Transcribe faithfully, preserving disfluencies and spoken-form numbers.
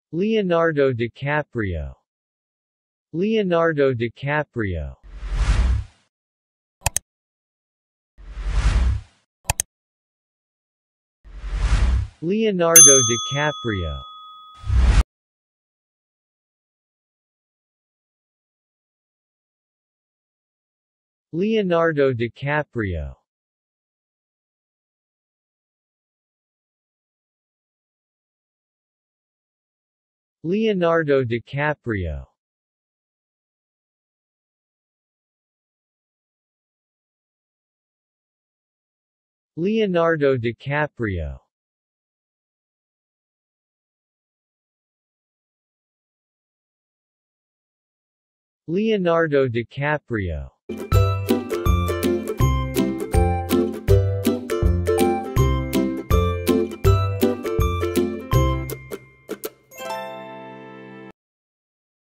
Leonardo DiCaprio. Leonardo DiCaprio. Leonardo DiCaprio. Leonardo DiCaprio. Leonardo DiCaprio. Leonardo DiCaprio. Leonardo DiCaprio.